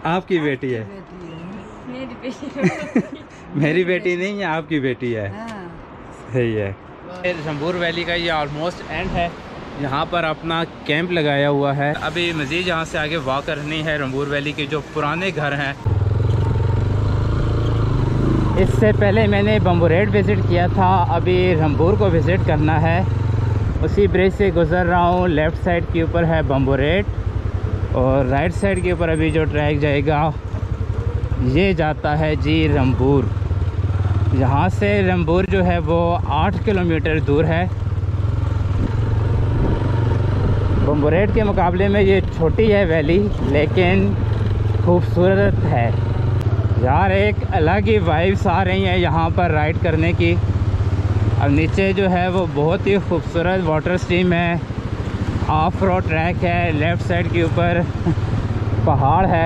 आपकी बेटी है? मेरी बेटी मेरी बेटी नहीं है, आपकी बेटी है। सही है। रंबूर वैली का ये ऑलमोस्ट एंड है। यहाँ पर अपना कैंप लगाया हुआ है। अभी मज़ीद यहाँ से आगे वॉक करनी है रंबूर वैली के जो पुराने घर हैं। इससे पहले मैंने बम्बोरेट विज़िट किया था, अभी रंबूर को विज़िट करना है। उसी ब्रिज से गुज़र रहा हूँ। लेफ़्ट साइड के ऊपर है बम्बोरेट और राइट साइड के ऊपर अभी जो ट्रैक जाएगा ये जाता है जी रंबूर। यहाँ से रंबूर जो है वो 8 किलोमीटर दूर है। बम्बोरेट के मुकाबले में ये छोटी है वैली, लेकिन खूबसूरत है यार। एक अलग ही वाइब्स आ रही हैं यहाँ पर राइड करने की। अब नीचे जो है वो बहुत ही खूबसूरत वाटर स्ट्रीम है, ऑफ रोड ट्रैक है। लेफ़्ट साइड के ऊपर पहाड़ है।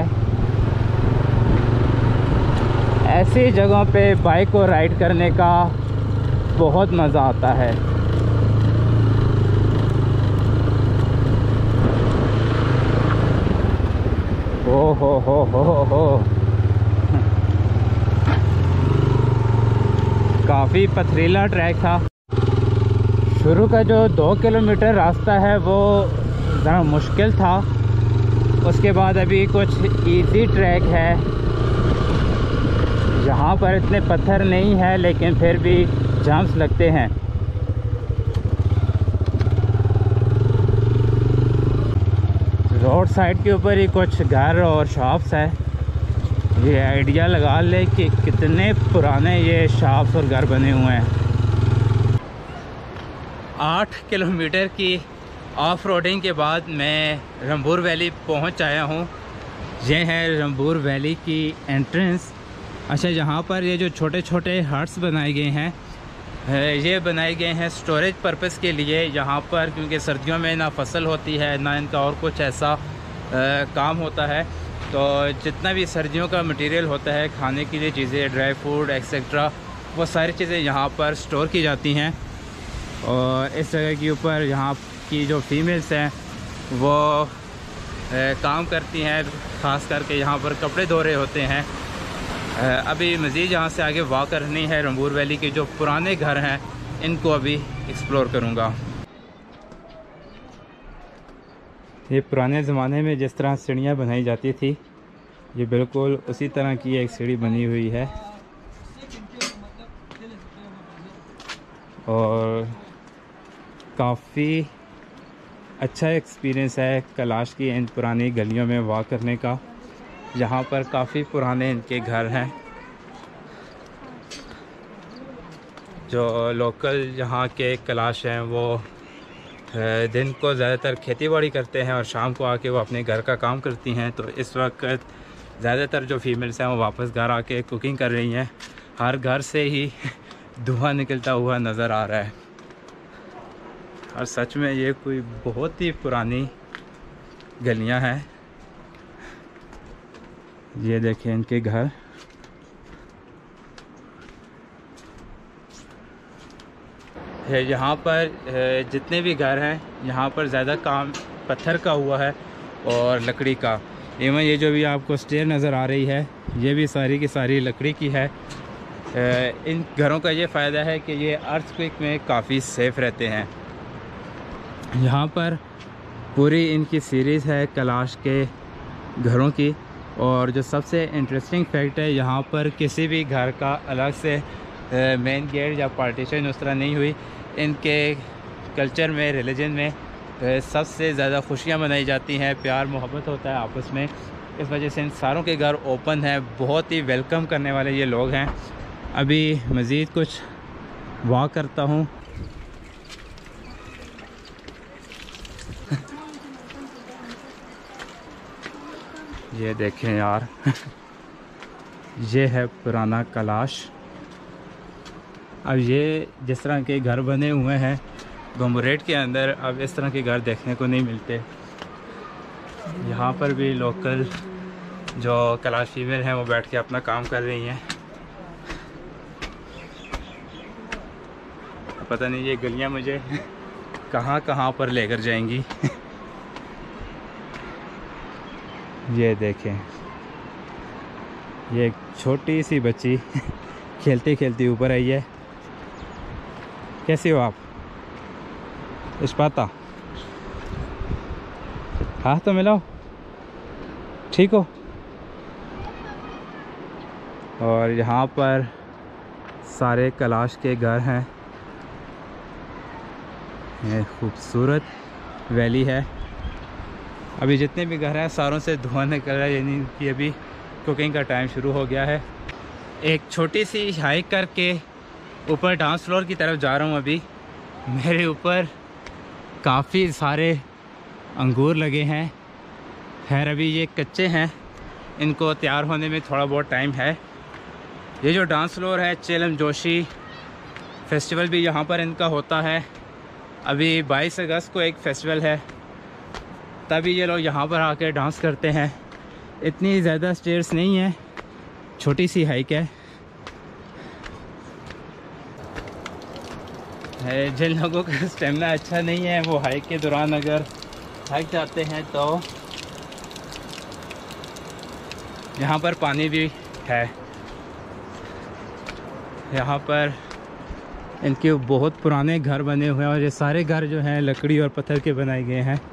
ऐसी जगहों पे बाइक को राइड करने का बहुत मज़ा आता है। ओ हो काफ़ी पथरीला ट्रैक था। शुरू का जो 2 किलोमीटर रास्ता है वो ज़रा मुश्किल था, उसके बाद अभी कुछ इजी ट्रैक है। यहाँ पर इतने पत्थर नहीं है, लेकिन फिर भी जंप्स लगते हैं। रोड साइड के ऊपर ही कुछ घर और शॉप्स है। ये आइडिया लगा ले कि कितने पुराने ये शॉप्स और घर बने हुए हैं। 8 किलोमीटर की ऑफ रोडिंग के बाद मैं रंबूर वैली पहुंच आया हूं। ये है रंबूर वैली की एंट्रेंस। अच्छा, यहाँ पर ये जो छोटे छोटे हट्स बनाए गए हैं, ये बनाए गए हैं स्टोरेज पर्पस के लिए। यहाँ पर क्योंकि सर्दियों में ना फसल होती है ना इनका और कुछ ऐसा काम होता है, तो जितना भी सर्दियों का मटेरियल होता है, खाने के लिए चीज़ें, ड्राई फ्रूट एक्सेट्रा, वो सारी चीज़ें यहाँ पर स्टोर की जाती हैं। और इस जगह के ऊपर यहाँ की जो फीमेल्स हैं वो काम करती हैं, ख़ास करके यहाँ पर कपड़े धो रहे होते हैं। अभी मज़ीद यहाँ से आगे वॉक करनी है। रंबूर वैली के जो पुराने घर हैं इनको अभी एक्सप्लोर करूँगा। ये पुराने ज़माने में जिस तरह सीढ़ियाँ बनाई जाती थी, ये बिल्कुल उसी तरह की एक सीढ़ी बनी हुई है। और काफ़ी अच्छा एक्सपीरियंस है कैलाश की इन पुरानी गलियों में वॉक करने का। यहाँ पर काफ़ी पुराने इनके घर हैं। जो लोकल यहाँ के कैलाश हैं वो दिन को ज़्यादातर खेतीबाड़ी करते हैं और शाम को आके वो अपने घर का काम करती हैं। तो इस वक्त ज़्यादातर जो फीमेल्स हैं वो वापस घर आके कुकिंग कर रही हैं। हर घर से ही धुआं निकलता हुआ नज़र आ रहा है। और सच में ये कोई बहुत ही पुरानी गलियां हैं। ये देखें इनके घर। यहाँ पर जितने भी घर हैं यहाँ पर ज़्यादा काम पत्थर का हुआ है और लकड़ी का। एवं ये जो भी आपको स्टेयर नज़र आ रही है ये भी सारी की सारी लकड़ी की है। इन घरों का ये फ़ायदा है कि ये अर्थक्वेक में काफ़ी सेफ़ रहते हैं। यहाँ पर पूरी इनकी सीरीज़ है कैलाश के घरों की। और जो सबसे इंटरेस्टिंग फैक्ट है, यहाँ पर किसी भी घर का अलग से मेन गेट या पार्टीशन उस तरह नहीं हुई। इनके कल्चर में, रिलीजन में सबसे ज़्यादा खुशियाँ मनाई जाती हैं, प्यार मोहब्बत होता है आपस में। इस वजह से इन सारों के घर ओपन है, बहुत ही वेलकम करने वाले ये लोग हैं। अभी मज़ीद कुछ वॉक करता हूँ। ये देखें यार ये है पुराना कैलाश। अब ये जिस तरह के घर बने हुए हैं बम्बोरेट के अंदर, अब इस तरह के घर देखने को नहीं मिलते। यहाँ पर भी लोकल जो कैलाश फीमेल हैं वो बैठ के अपना काम कर रही हैं। पता नहीं ये गलियाँ मुझे कहाँ कहाँ पर लेकर जाएंगी। ये देखें ये एक छोटी सी बच्ची खेलती खेलती ऊपर आई है। कैसी हो आप? इस्पाता, हाथ तो मिलाओ। ठीक हो? और यहाँ पर सारे कलाश के घर हैं। ये खूबसूरत वैली है। अभी जितने भी घर हैं सारों से धुआं निकल रहा है, यानी कि अभी कुकिंग का टाइम शुरू हो गया है। एक छोटी सी हाइक करके ऊपर डांस फ्लोर की तरफ जा रहा हूँ। अभी मेरे ऊपर काफ़ी सारे अंगूर लगे हैं। खैर अभी ये कच्चे हैं, इनको तैयार होने में थोड़ा बहुत टाइम है। ये जो डांस फ्लोर है, चेलम जोशी फेस्टिवल भी यहाँ पर इनका होता है। अभी 22 अगस्त को एक फ़ेस्टिवल है, तभी ये लोग यहाँ पर आकर डांस करते हैं। इतनी ज़्यादा स्टेयर्स नहीं है, छोटी सी हाइक है। जिन लोगों का स्टेमिना अच्छा नहीं है वो हाइक के दौरान अगर हाइक जाते हैं तो यहाँ पर पानी भी है। यहाँ पर इनके बहुत पुराने घर बने हुए हैं और ये सारे घर जो हैं लकड़ी और पत्थर के बनाए गए हैं।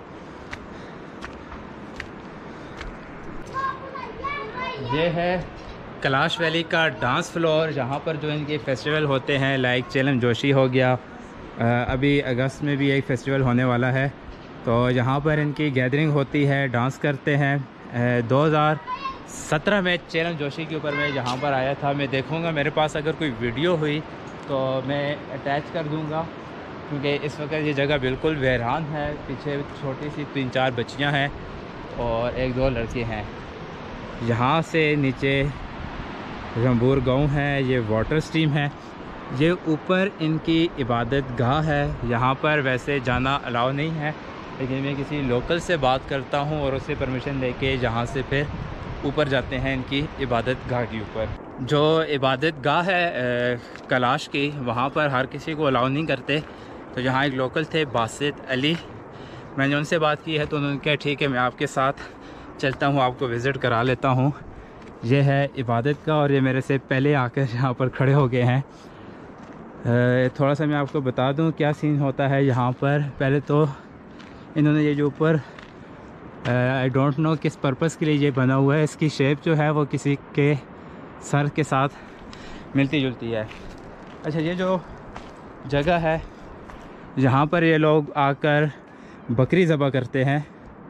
ये है कैलाश वैली का डांस फ्लोर, जहाँ पर जो इनके फेस्टिवल होते हैं, लाइक चेलम जोशी हो गया। अभी अगस्त में भी एक फ़ेस्टिवल होने वाला है, तो यहाँ पर इनकी गैदरिंग होती है, डांस करते हैं। 2017 में चेलम जोशी के ऊपर मैं यहाँ पर आया था। मैं देखूँगा मेरे पास अगर कोई वीडियो हुई तो मैं अटैच कर दूँगा, क्योंकि इस वक्त ये जगह बिल्कुल वीरान है। पीछे छोटी सी 3-4 बच्चियाँ हैं और 1-2 लड़के हैं। यहाँ से नीचे रंबूर गांव है, ये वाटर स्ट्रीम है। ये ऊपर इनकी इबादत गाह है। यहाँ पर वैसे जाना अलाउ नहीं है, लेकिन मैं किसी लोकल से बात करता हूँ और उससे परमिशन लेके जहाँ से फिर ऊपर जाते हैं इनकी इबादत गाह के ऊपर। जो इबादत गाह है कैलाश की, वहाँ पर हर किसी को अलाउ नहीं करते। तो यहाँ एक लोकल थे बासित अली, मैंने उनसे बात की है तो उन्होंने कहा ठीक है मैं आपके साथ चलता हूँ, आपको विज़िट करा लेता हूँ। ये है इबादत का और ये मेरे से पहले आकर यहाँ पर खड़े हो गए हैं। थोड़ा सा मैं आपको बता दूँ क्या सीन होता है यहाँ पर। पहले तो इन्होंने ये जो ऊपर आई डोंट नो किस पर्पस के लिए ये बना हुआ है, इसकी शेप जो है वो किसी के सर के साथ मिलती जुलती है। अच्छा, ये जो जगह है यहाँ पर ये लोग आकर बकरी ज़बह करते हैं,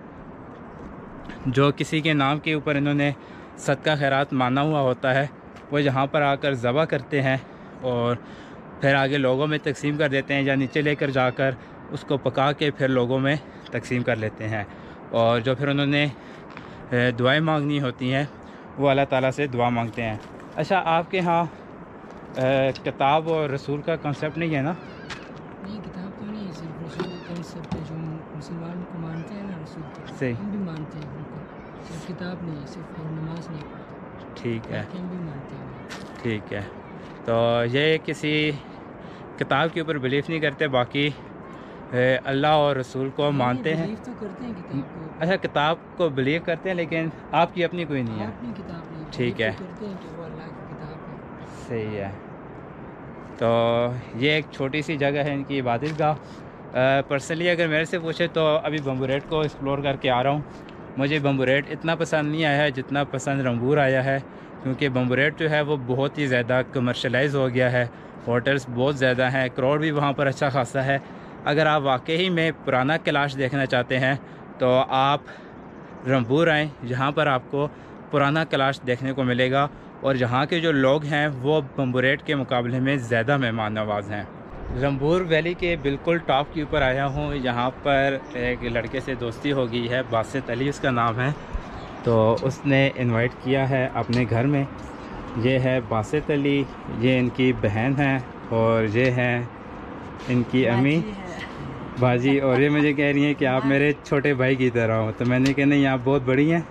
जो किसी के नाम के ऊपर इन्होंने सदका खैरात माना हुआ होता है, वो यहाँ पर आकर ज़बह करते हैं और फिर आगे लोगों में तकसीम कर देते हैं, या नीचे लेकर जाकर उसको पका के फिर लोगों में तकसीम कर लेते हैं। और जो फिर उन्होंने दुआएं मांगनी होती हैं वो अल्लाह ताला से दुआ मांगते हैं। अच्छा, आपके यहाँ किताब और रसूल का कॉन्सेप्ट नहीं है ना? नहीं, किताब तो नहीं है, सिर्फ रसूल का कॉन्सेप्ट है। जो मुसलमान को मानते हैं ना, रसूल को सही, हम भी मानते हैं उनको। सिर्फ किताब नहीं है, सिर्फ नमाज नहीं पढ़ते। ठीक है, हम भी मानते हैं। ठीक है। तो ये किसी किताब के ऊपर बिलीव नहीं करते, बाकी अल्लाह और रसूल को मानते हैं। बिलीव तो करते हैं किताब को। अच्छा, किताब को बिलीव करते हैं, लेकिन आपकी अपनी कोई नहीं है? अपनी किताब नहीं, ठीक है, करते हैं कि वो अल्लाह की किताब है। सही है। तो ये एक छोटी सी जगह है इनकी इबादत गाह। पर्सनली अगर मेरे से पूछे तो अभी बम्बूरेट को एक्सप्लोर करके आ रहा हूँ। मुझे बम्बूरेट इतना पसंद नहीं आया है जितना पसंद रंबूर आया है, क्योंकि बम्बूरेट जो है वो बहुत ही ज़्यादा कमर्शलाइज हो गया है। होटल्स बहुत ज़्यादा हैं, क्राउड भी वहाँ पर अच्छा खासा है। अगर आप वाकई में पुराना कैलाश देखना चाहते हैं तो आप रंबूर आएँ, जहाँ पर आपको पुराना कैलाश देखने को मिलेगा और यहाँ के जो लोग हैं वो बम्बूरेट के मुकाबले में ज़्यादा मेहमान नवाज हैं। रंबूर वैली के बिल्कुल टॉप के ऊपर आया हूँ। यहाँ पर एक लड़के से दोस्ती हो गई है, बासित अली उसका नाम है, तो उसने इनवाइट किया है अपने घर में। ये है बासित अली, ये इनकी बहन है और ये हैं इनकी अम्मी बाजी, और ये मुझे कह रही हैं कि आप मेरे छोटे भाई की तरह हो। तो मैंने कहा नहीं, आप बहुत बड़ी हैं।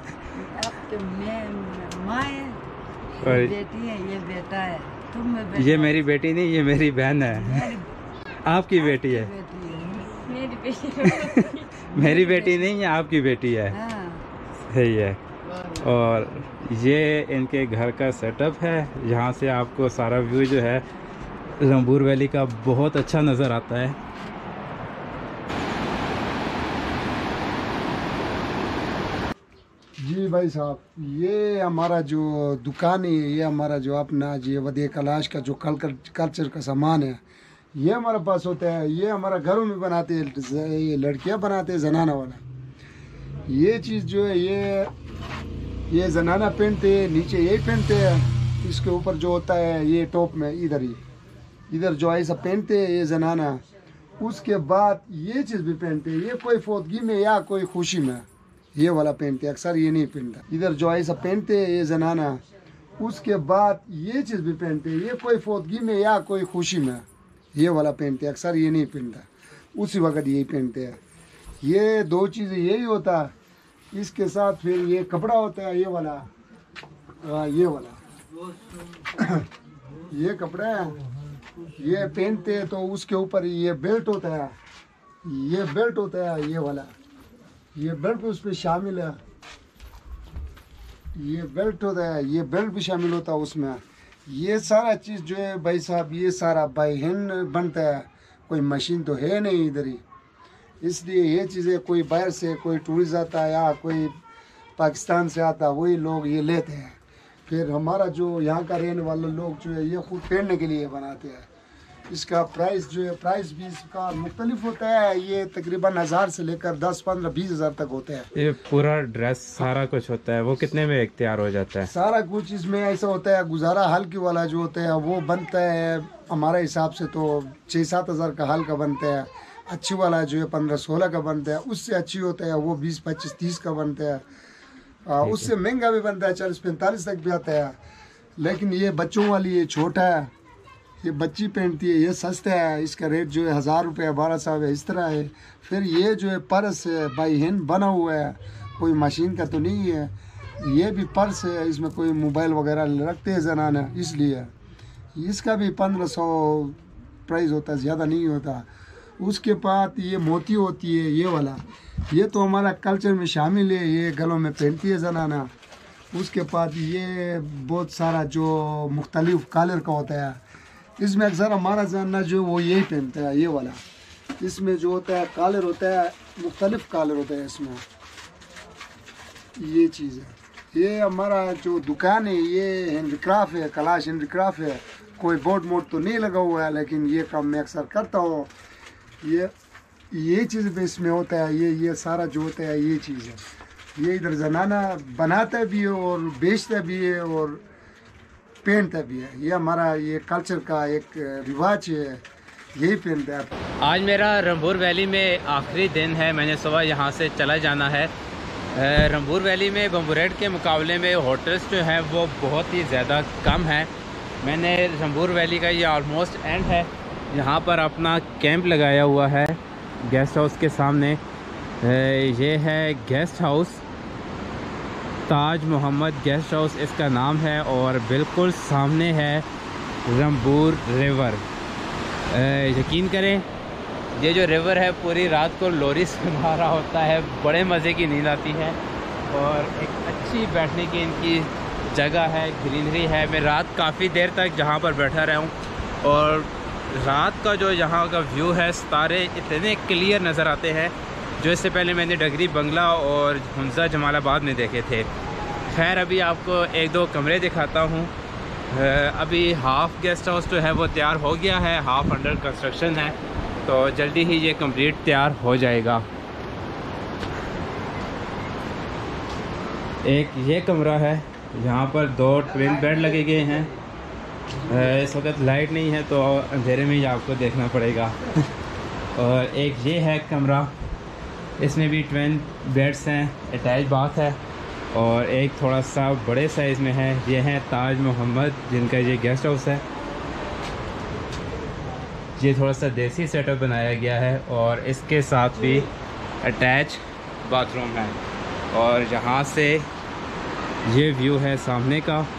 माँ है, और बेटी है, ये बेटा है, तुम में बेटा। ये मेरी बेटी नहीं, ये मेरी बहन है। आपकी बेटी है? मेरी बेटी मेरी बेटी नहीं है, आपकी बेटी है। हाँ। सही है। और ये इनके घर का सेटअप है। यहाँ से आपको सारा व्यू जो है रंबूर वैली का बहुत अच्छा नज़र आता है। जी भाई साहब, ये हमारा जो दुकान है, ये हमारा जो अपना जी वदे कलाश का जो कल्चर का सामान है, ये हमारे पास होता है। ये हमारा घरों में बनाते हैं, ये लड़कियां बनाते हैं जनाना वाला। ये चीज़ जो है ये जनाना पहनते हैं, नीचे यही पहनते हैं। इसके ऊपर जो होता है ये टॉप में इधर जो ऐसा पहनते हैं ये जनाना। उसके बाद ये चीज़ भी पहनते हैं, ये कोई फौतगी में या कोई खुशी में ये वाला पहनते हैं। अक्सर ये नहीं पहनता, इधर जो ऐसा पहनते हैं ये जनाना। उसके बाद ये चीज़ भी पहनते हैं, ये कोई फौतगी में या कोई खुशी में ये वाला पहनते हैं। अक्सर ये नहीं पहनता, उसी वक्त यही पहनते हैं। ये दो चीज़ें यही होता है। इसके साथ फिर ये कपड़ा होता है, ये वाला ये कपड़ा है, ये पहनते हैं। तो उसके ऊपर ये बेल्ट होता है, ये वाला ये बेल्ट उस पर शामिल है। ये बेल्ट होता है, ये बेल्ट भी शामिल होता है उसमें। ये सारा चीज़ जो है भाई साहब, ये सारा बाई हैंड बनता है, कोई मशीन तो है नहीं इधर ही। इसलिए ये चीज़ें कोई बाहर से कोई टूरिस्ट आता है या कोई पाकिस्तान से आता है, वही लोग ये लेते हैं। फिर हमारा जो यहाँ का रहने वाले लोग जो है ये खुद पहनने के लिए बनाते हैं। इसका प्राइस जो है, प्राइस भी इसका मुख्तलिफ होता है। ये तकरीबन 1000 से लेकर 10, 15, 20 हज़ार तक होता है। ये पूरा ड्रेस सारा कुछ होता है, वो कितने में एक तैयार हो जाता है? सारा कुछ इसमें ऐसा होता है। गुजारा हल्की वाला जो होता है वो बनता है हमारे हिसाब से तो 6-7 हज़ार का हल्का बनता है। अच्छी वाला जो है 15-16 का बनता है। उससे अच्छी होता है वो 20, 25, 30 का बनता है। उससे महंगा भी बनता है, 40-45 तक भी आता है। लेकिन ये बच्चों वाली ये छोटा है, ये बच्ची पहनती है, ये सस्ता है। इसका रेट जो है 1000 रुपये, 1200 है, इस तरह है। फिर ये जो है पर्स है, बाई हैंड बना हुआ है, कोई मशीन का तो नहीं है। ये भी पर्स है, इसमें कोई मोबाइल वगैरह रखते हैं जनाना, इसलिए इसका भी 1500 प्राइस होता है, ज़्यादा नहीं होता। उसके बाद ये मोती होती है, ये वाला, ये तो हमारा कल्चर में शामिल है, ये गलों में पहनती है जनाना। उसके बाद ये बहुत सारा जो मुख्तलिफ कलर का होता है, इसमें अक्सर हमारा जनाना जो वो यही पहनता है, ये वाला। इसमें जो होता है कलर होता है, मुख्तलिफ कलर होता है इसमें। ये चीज़ है। ये हमारा जो दुकान है ये हैंडीक्राफ्ट है, कलाश हैंडीक्राफ्ट है। कोई बोर्ड मोड तो नहीं लगा हुआ है, लेकिन ये काम मैं अक्सर करता हूँ। ये चीज़ भी इसमें होता है। ये सारा जो होता है ये चीज़ है। ये इधर जनाना बनाता भी है और बेचता भी है और पहनता भी है। ये हमारा ये कल्चर का एक रिवाज है, यही पहनता है। आज मेरा रंबूर वैली में आखिरी दिन है। मैंने सुबह यहाँ से चला जाना है। रंबूर वैली में बम्बूरेड के मुकाबले में होटल्स जो हैं वो बहुत ही ज़्यादा कम है। मैंने रंबूर वैली का ये ऑलमोस्ट एंड है, यहाँ पर अपना कैंप लगाया हुआ है गेस्ट हाउस के सामने। ये है guest house, Taj Mohammad guest house इसका नाम है, और बिल्कुल सामने है रंबूर रिवर। यकीन करें ये जो रिवर है पूरी रात को लोरी सुना रहा होता है, बड़े मज़े की नींद आती है। और एक अच्छी बैठने की इनकी जगह है, ग्रीनरी है। मैं रात काफ़ी देर तक जहाँ पर बैठा रहा हूँ, और रात का जो यहाँ का व्यू है, सितारे इतने क्लियर नज़र आते हैं जो इससे पहले मैंने डगरी बंगला और हुंजा जमालाबाद में देखे थे। खैर अभी आपको 1-2 कमरे दिखाता हूँ। अभी हाफ़ गेस्ट हाउस जो है वो तैयार हो गया है, हाफ़ अंडर कंस्ट्रक्शन है, तो जल्दी ही ये कंप्लीट तैयार हो जाएगा। एक ये कमरा है, यहाँ पर 2 ट्विन बेड लगे गए हैं। इस वक्त लाइट नहीं है तो अंधेरे में ही आपको देखना पड़ेगा। और एक ये है कमरा, इसमें भी ट्विन बेड्स हैं, अटैच बाथ है, और एक थोड़ा सा बड़े साइज़ में है। ये है ताज मोहम्मद जिनका ये गेस्ट हाउस है। ये थोड़ा सा देसी सेटअप बनाया गया है, और इसके साथ भी अटैच बाथरूम है। और यहाँ से ये व्यू है सामने का।